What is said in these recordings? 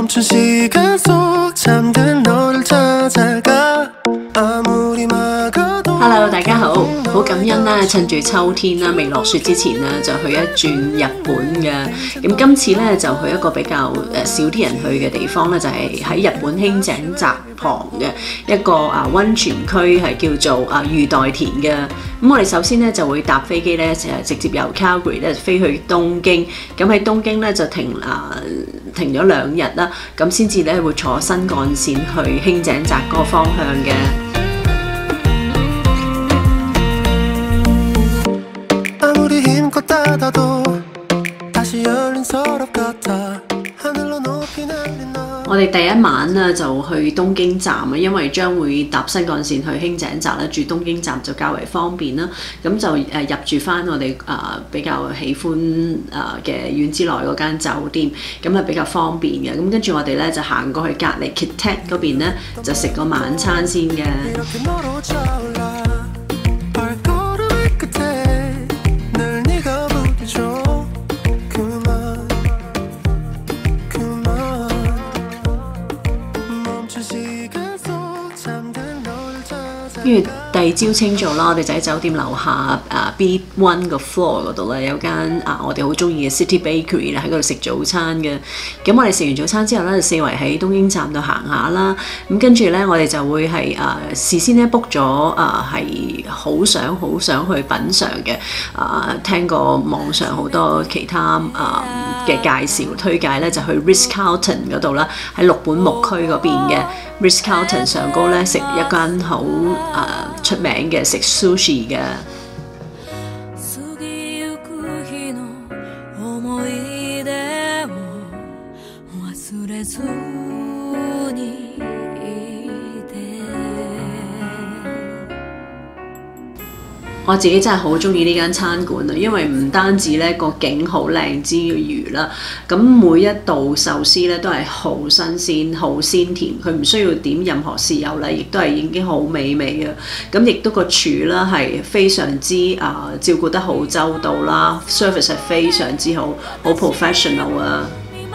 멈춘 시간 속 잠든 너를 찾아가 아무리 막아도 Hello， 大家好，好感恩啦！趁住秋天啦，未落雪之前呢，就去一轉日本嘅。咁今次咧就去一個比較少啲人去嘅地方咧，就係喺日本輕井澤旁嘅一個溫泉區，係叫做御代田嘅。咁我哋首先咧就會搭飛機咧，直接由 Calgary 咧飛去東京。咁喺東京咧就停咗2日啦，咁先至咧會坐新幹線去輕井澤嗰個方向嘅。我哋第一晚咧就去東京站啊，因為將會搭新幹線去輕井澤咧，住東京站就較為方便啦。咁就入住翻我哋比較喜歡嘅院之內嗰間酒店，咁係比較方便嘅。咁跟住我哋咧就行過去隔離 Kitech 嗰邊咧，就食個晚餐先嘅。跟住第二朝清早啦，我哋就喺酒店樓下B1 個 floor 嗰度咧，有間我哋好中意嘅 City Bakery 咧，喺嗰度食早餐嘅。咁我哋食完早餐之後咧，就四圍喺東京站度行下啦。咁跟住咧，我哋就會係事先咧 book 咗係好想去品嚐嘅。聽過網上好多其他嘅介紹推介咧，就去 Ritz-Carlton 嗰度啦，喺六本木區嗰邊嘅 Ritz-Carlton 上高咧食一間好出名嘅食 sushi 嘅。我自己真係好中意呢間餐館啊，因為唔單止咧個景好靚之餘啦，咁每一道壽司咧都係好新鮮、好鮮甜，佢唔需要點任何豉油啦，亦都係已經好美味嘅。咁亦都個廚啦係非常之照顧得好周到啦 ，service 係非常之好，好 professional 啊！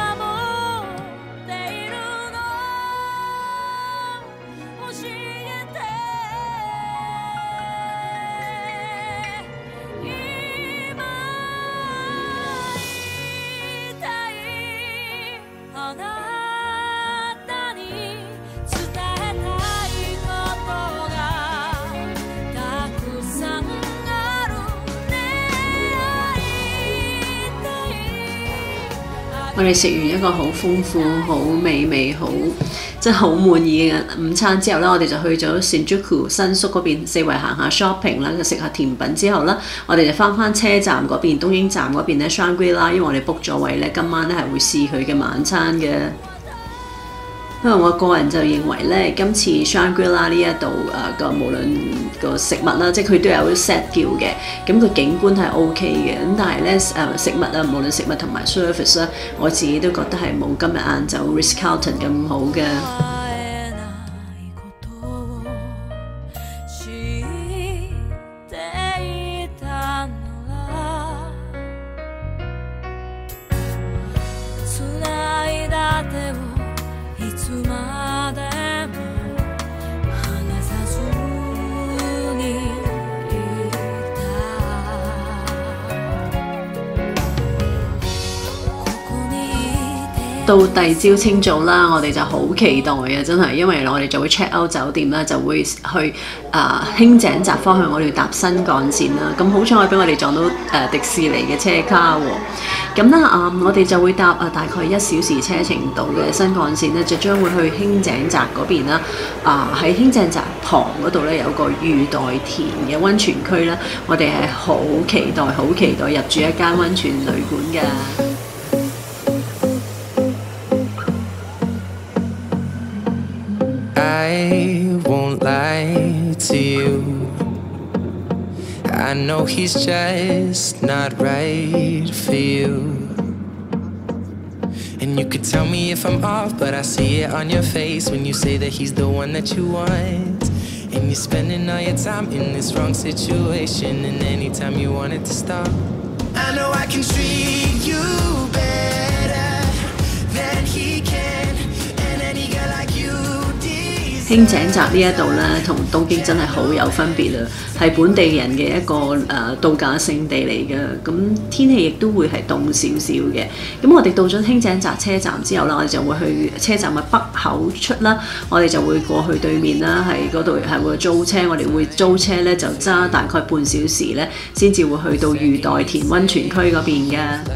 我哋食完一個好豐富、好美味、真係好滿意嘅午餐之後咧，我哋就去咗 Shinjuku 新宿嗰邊四圍行下 shopping 啦，就食下甜品之後啦，我哋就翻車站嗰邊東京站嗰邊咧 Shangri-La， 因為我哋 book 咗位咧，今晚咧係會試佢嘅晚餐嘅。因為我個人就認為咧，今次 Shangri-La 呢一度無論個食物啦，即係佢都有 set 叫嘅，咁個景觀係 OK 嘅。咁但係咧食物無論食物同埋 service 啦，我自己都覺得係冇今日晏晝 Ritz-Carlton 咁好嘅。到第二朝清早啦，我哋就好期待啊！真係，因為我哋就會 check out 酒店啦，就會去輕井澤方向，我哋搭新幹線啦。咁好彩俾我哋撞到迪士尼嘅車卡喎。咁啦我哋就會搭大概1小時車程度嘅新幹線咧，就將會去輕井澤嗰邊啦。喺輕井澤旁嗰度咧有個御代田嘅溫泉區啦，我哋係好期待入住一間溫泉旅館嘅。 I won't lie to you. I know he's just not right for you. And you could tell me if I'm off, but I see it on your face when you say that he's the one that you want. And you're spending all your time in this wrong situation, and anytime you want it to stop, I know I can treat you better than he can. 輕井澤呢一度咧，同東京真係好有分別啊！係本地人嘅一個度假勝地嚟嘅，咁天氣亦都會係凍少少嘅。咁我哋到咗輕井澤車站之後啦，我哋就會去車站嘅北口出啦，我哋就會過去對面啦，喺嗰度係會租車，我哋會租車咧就揸大概半小時咧，先至會去到御代田溫泉區嗰邊嘅。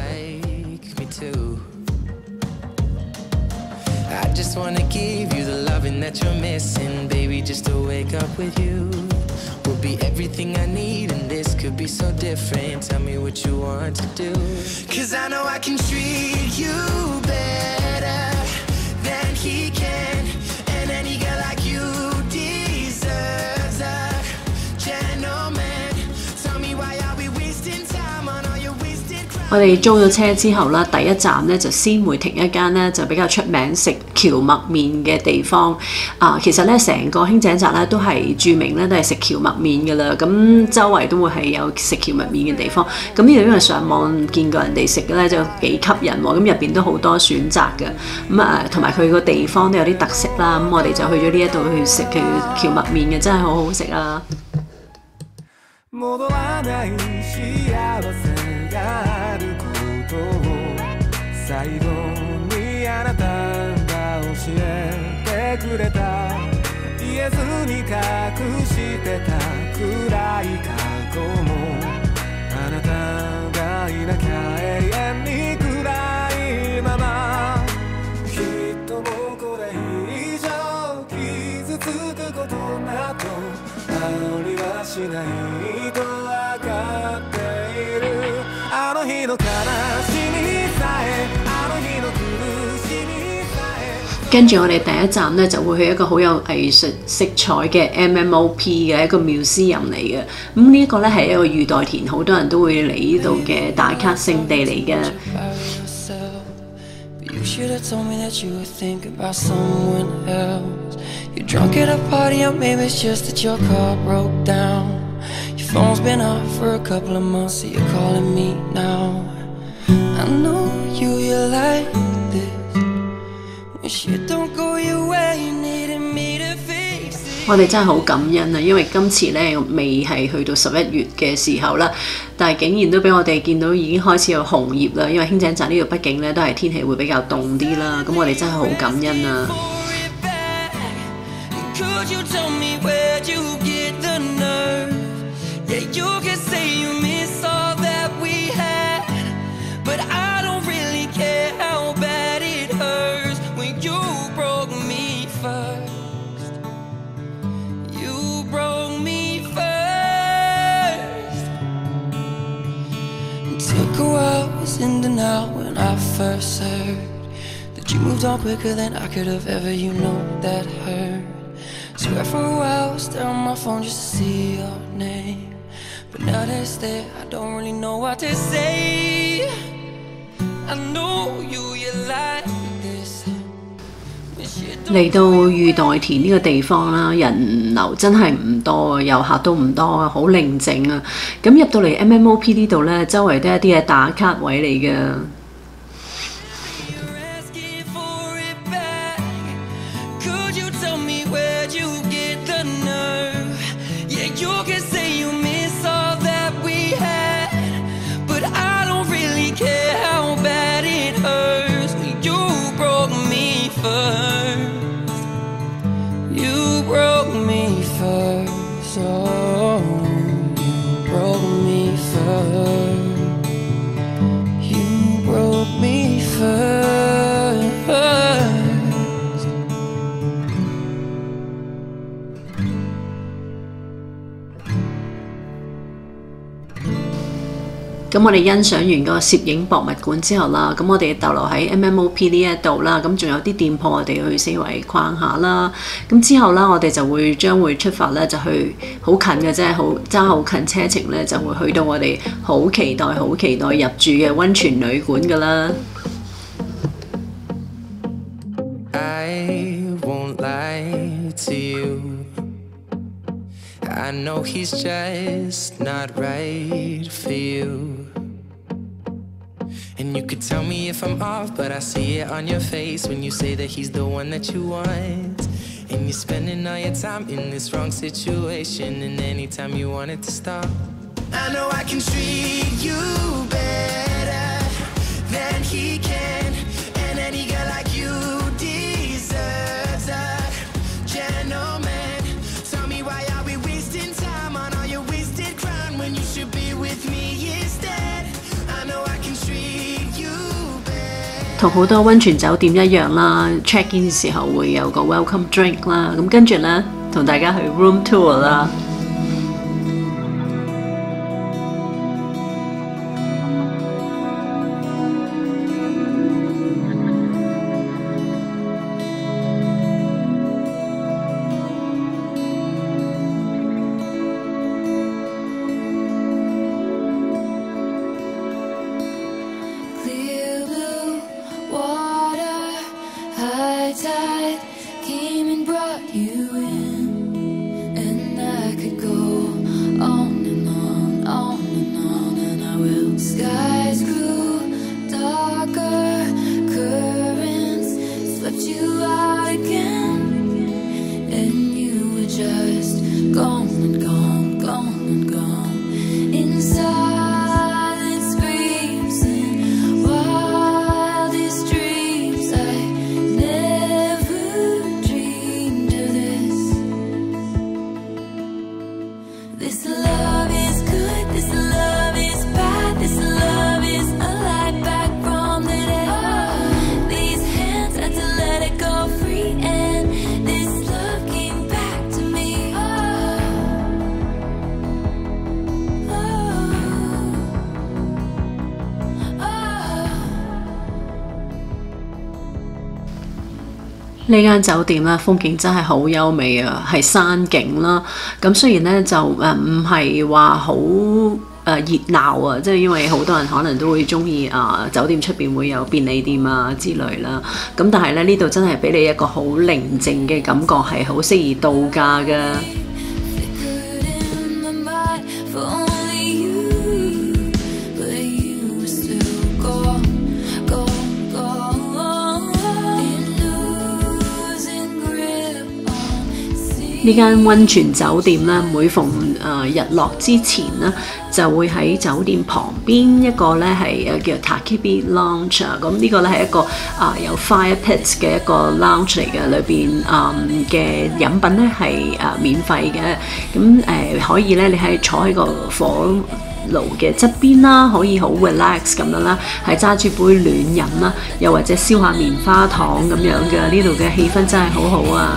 Just wanna give you the loving that you're missing, baby, just to wake up with you will be everything I need, and this could be so different. Tell me what you want to do, 'cause I know I can treat you better than he can, and any girl like you deserves a gentleman. Tell me why are we wasting time on all your wasted crying? 我哋租咗車之後啦，第一站咧就先會停一間咧就比較出名食蕎麥麵嘅地方。其實咧成個輕井澤咧都係著名咧都係食蕎麥麵㗎啦。咁周圍都會係有食蕎麥麵嘅地方。咁呢度因為上網見過人哋食嘅咧就幾吸引喎。咁入邊都好多選擇嘅。咁同埋佢個地方都有啲特色啦。咁我哋就去咗呢一度去食佢蕎麥麵嘅，真係好好食啊！ 最後にあなたが教えてくれた言えずに隠してた暗い過去もあなたがいなきゃ永遠に暗いままきっともうこれ以上傷つくことなどありはしないと分かっているあの日の悲しみさえ跟住我哋第一站咧就會去一個好有藝術色彩嘅 MMOP 嘅一個 museum 嚟嘅。咁呢一個咧係一個御代田，好多人都會嚟呢度嘅打卡聖地嚟嘅。我哋真係好感恩啊，因為今次咧未係去到11月嘅時候啦，但係竟然都俾我哋見到已經開始有紅葉啦。因為輕井澤呢度畢竟咧都係天氣會比較凍啲啦，咁我哋真係好感恩啊！ In and out when I first heard that you moved on quicker than I could have ever, you know that hurt. Swear for a while I was staring on my phone just to see your name, but now that it's there I don't really know what to say. I know you like this. 嚟到御代田呢個地方啦，人流真係唔多，遊客都唔多啊，好寧靜啊。咁入到嚟 MMOP 呢度咧，周圍都係一啲嘅打卡位嚟嘅。咁我哋欣賞完個攝影博物館之後啦，咁我哋逗留喺 MMOP 呢一度啦，咁仲有啲店鋪我哋去四圍逛下啦。咁之後啦，我哋就將會出發咧，就去好近嘅啫，揸好近車程咧，就會去到我哋好期待入住嘅溫泉旅館噶啦。 I won't lie to you. I know he's just not right for you. And you could tell me if I'm off, but I see it on your face when you say that he's the one that you want. And you're spending all your time in this wrong situation. And anytime you want it to stop, I know I can treat you better than he can. And any girl like you deserves a gentleman. Tell me why are we wasting time on all your wasted crown when you should be with me instead. I know I can treat you better. 同好多溫泉酒店一樣啦 ，check in 時候會有個 welcome drink 啦，咁跟住咧同大家去 room tour 啦。 Came and brought you in, and I could go on and on, on and on, and I will. Skies grew darker, currents swept you out again, and you were just gone and gone, gone and gone. Inside 呢間酒店咧風景真係好優美啊，係山景啦。咁雖然咧就唔係話好熱鬧啊，即係因為好多人可能都會中意酒店出邊會有便利店啊之類啦。咁但係咧呢度真係俾你一個好寧靜嘅感覺，係好適宜度假㗎。呢間溫泉酒店咧，每逢日落之前咧，就會喺酒店旁邊一個咧係叫 Takibi Lounge 啊。咁呢個咧係一個有 fire pit 嘅一個 lounge 嚟嘅，裏邊嘅飲品咧係免費嘅。咁可以咧，你係坐喺個火爐嘅側邊啦，可以好 relax 咁樣啦，係揸住杯暖飲啦，又或者燒下棉花糖咁樣嘅。呢度嘅氣氛真係好好啊！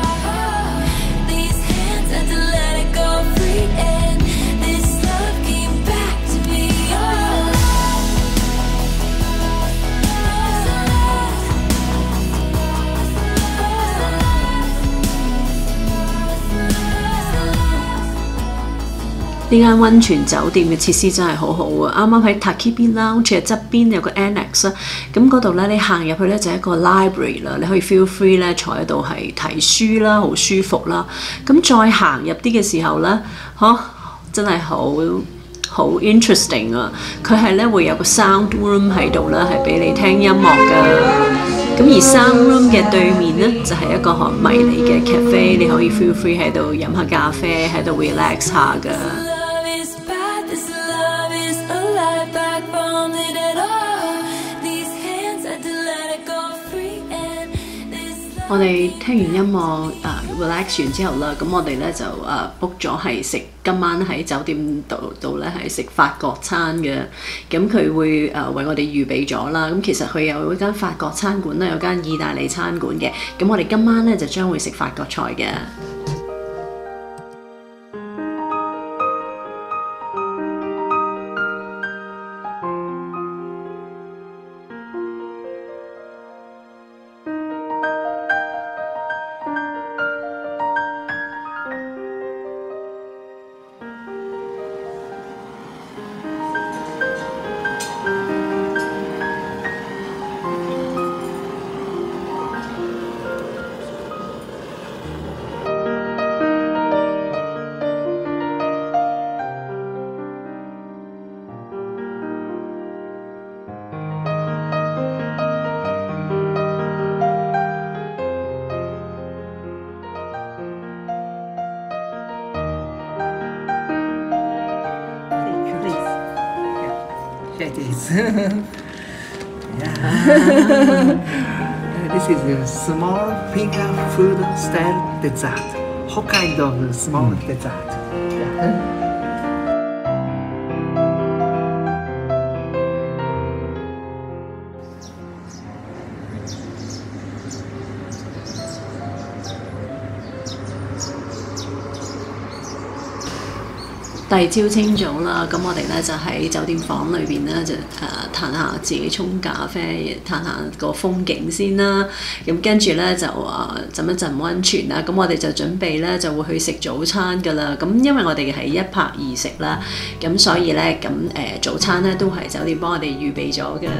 呢間溫泉酒店嘅設施真係好好啊！啱啱喺 Takibi Lounge 嘅側邊有個 annex 啦，咁嗰度咧你行入去咧就係一個 library 啦，你可以 feel free 咧坐喺度係睇書啦，好舒服啦。咁再行入啲嘅時候咧，真係好 interesting 啊！佢係咧會有個 sound room 喺度啦，係俾你聽音樂㗎。咁而 sound room 嘅對面咧就係一個迷你嘅 cafe， 你可以 feel free 喺度飲下咖啡，喺度 relax 下㗎。我哋聽完音樂relax 完之後啦，咁我哋咧就book 咗係食今晚喺酒店度咧係食法國餐嘅，咁佢會為我哋預備咗啦。咁其實佢有一間法國餐館啦，有間意大利餐館嘅，咁我哋今晚咧就將會食法國菜嘅。 Yes. Yeah. This is a small finger food style dessert. Hokkaido small dessert. Yeah. 第二朝清早啦，咁我哋咧就喺酒店房裏邊咧就嘆下自己沖咖啡，嘆下個風景先啦。咁跟住咧就浸一陣溫泉啦。咁我哋就準備咧就會去食早餐㗎啦。咁因為我哋係一拍二食啦，咁所以咧咁早餐咧都係酒店幫我哋預備咗嘅。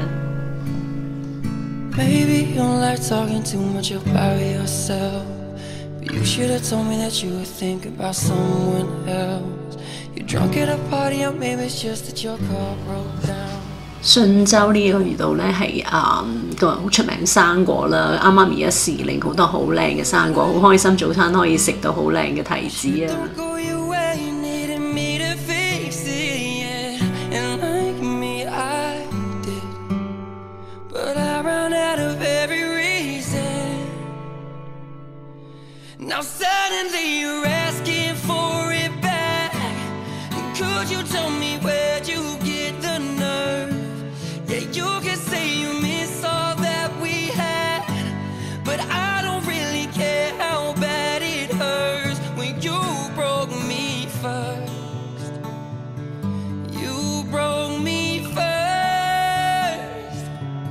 Maybe you don't like talking too much about yourself, but you should have told me that you would think about someone else. You're drunk at a party, or maybe it's just that your car broke down. 信州呢個魚度咧係個好出名生果啦，啱啱而家時令好多好靚嘅生果，好開心早餐可以食到好靚嘅提子啊！Now suddenly you're asking for it back. Could you tell me where'd you get the nerve? Yeah, you can say you miss all that we had, but I don't really care how bad it hurts when you broke me first. You broke me first.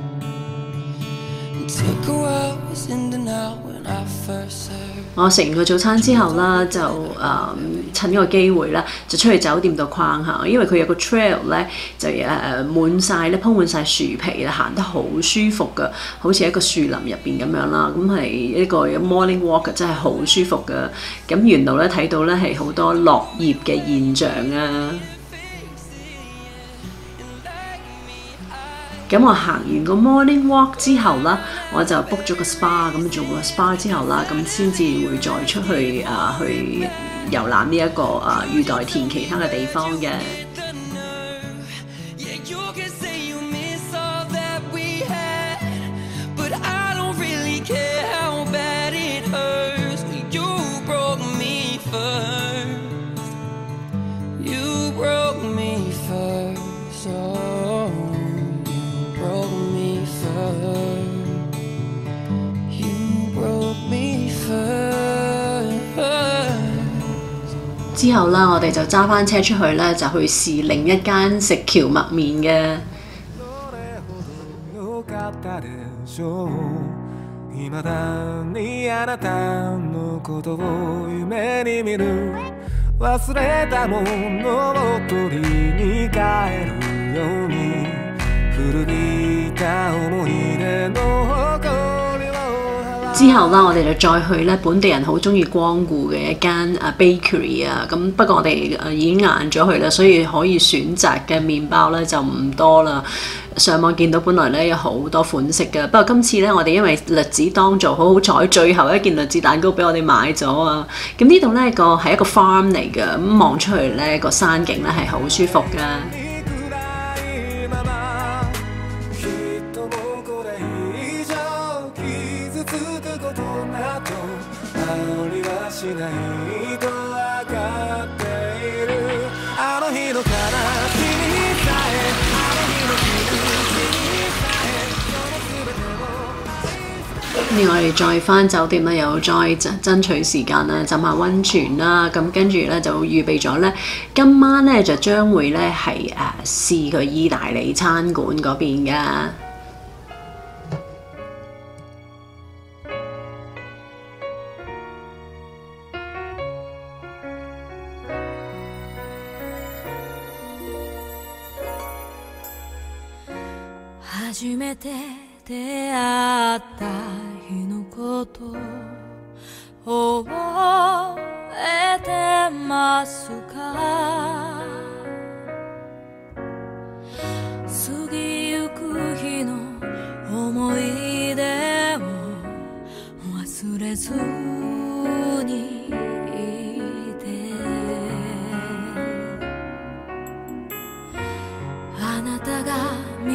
Took a while, was in denial when I first heard. 我食完個早餐之後啦，就趁呢個機會啦，就出去酒店度逛下，因為佢有個 trail 咧，就滿晒咧鋪滿晒樹皮啦，行得好舒服噶，好似喺個樹林入邊咁樣啦。咁係一個 morning walk 真係好舒服噶。咁沿路咧睇到咧係好多落葉嘅現象啊！咁我行完個 morning walk 之後啦，我就 book 咗個 spa， 咁做個 spa 之後啦，咁先至會再出去去遊覽呢一個御代田其他嘅地方嘅。之後啦，我哋就揸翻車出去咧，就去試另一間食蕎麥麵嘅。 未だにあなたのことを夢に見る忘れたものを取りに帰るように古びた思い出の誇りを之後啦，我哋就再去咧本地人好中意光顧嘅一間bakery 啊，咁不過我哋已經晏咗去啦，所以可以選擇嘅麵包咧就唔多啦。上網見到本來咧有好多款式嘅，不過今次咧我哋因為栗子當造，好好彩，最後一件栗子蛋糕俾我哋買咗啊！咁呢度咧係一個 farm 嚟嘅，咁望出去咧個山景咧係好舒服㗎。我哋再返酒店咧，又再爭取時間啦，浸下溫泉啦，咁跟住咧就預備咗咧，今晚咧就將會咧係試佢意大利餐館嗰邊㗎。 初めて出会った日のこと覚えてますか過ぎゆく日の思い出を忘れずにいてあなたが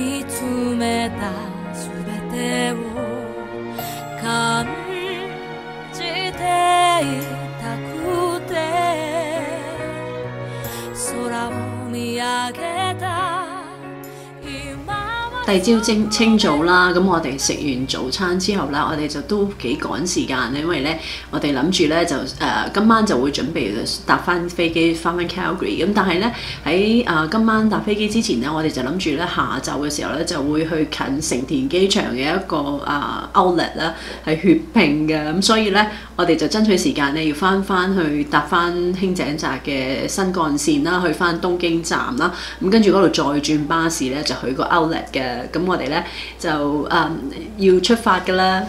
第二朝清早啦，咁我哋食完早餐之後咧，我哋就都幾趕時間，因為咧我哋諗住咧就今晚就會準備搭翻飛機翻 Calgary， 咁但係咧喺今晚搭飛機之前咧，我哋就諗住咧下晝嘅時候咧就會去近成田機場嘅一個outlet 啦，係血拼嘅，咁所以咧我哋就爭取時間咧要翻去搭翻輕井澤嘅新幹線啦，去翻東京站啦，咁跟住嗰度再轉巴士咧就去個 outlet 嘅。咁我哋咧就要出發㗎啦。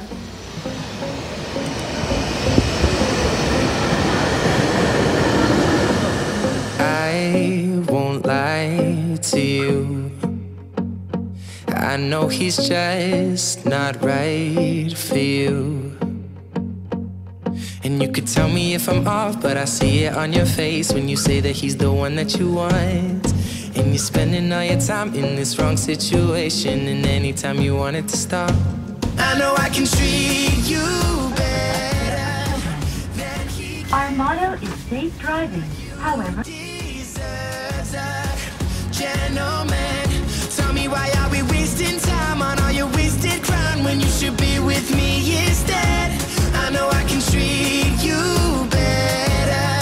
I won't lie to you. I know he's just not right for you. And you could tell me if I'm off, but I see it on your face when you say that he's the one that you want. And you're spending all your time in this wrong situation, and anytime you want it to stop, I know I can treat you better than he can. Our motto is safe driving. However, Deserves a gentleman. Tell me why are we wasting time on all your wasted crown when you should be with me instead? I know I can treat you better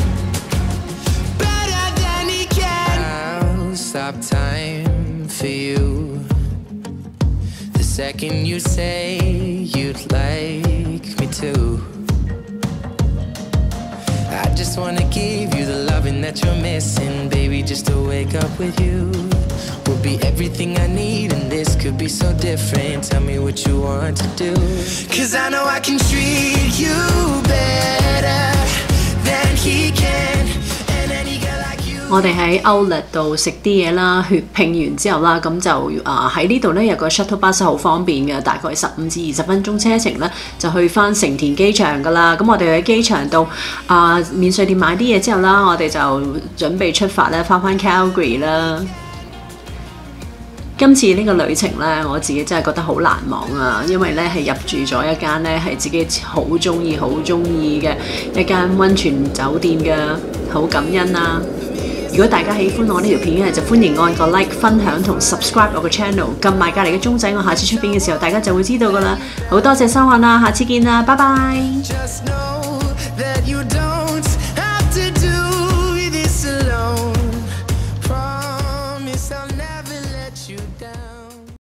than he can. I'll stop time for you the second you say you'd like me to. I just wanna give you the loving that you're missing, baby, just to wake up with you will be everything I need, and this could be so different. Tell me what you want to do, 'cause I know I can treat you better than he can. And any girl like you. 我哋喺 Outlet 度食啲嘢啦，血拼完之後啦，咁就喺呢度咧有個 shuttle bus 好方便嘅，大概15至20分鐘車程咧，就去翻成田機場噶啦。咁我哋喺機場度免稅店買啲嘢之後啦，我哋就準備出發咧，翻 Calgary 啦。今次呢個旅程咧，我自己真係覺得好難忘啊！因為咧係入住咗一間咧係自己好中意嘅一間溫泉酒店嘅，好感恩啊！如果大家喜歡我呢條片嘅，就歡迎按個 like、分享同 subscribe 我個 channel， 撳埋隔離嘅鐘仔，我下次出片嘅時候大家就會知道噶啦。好多謝收看啦，下次見啦，拜拜。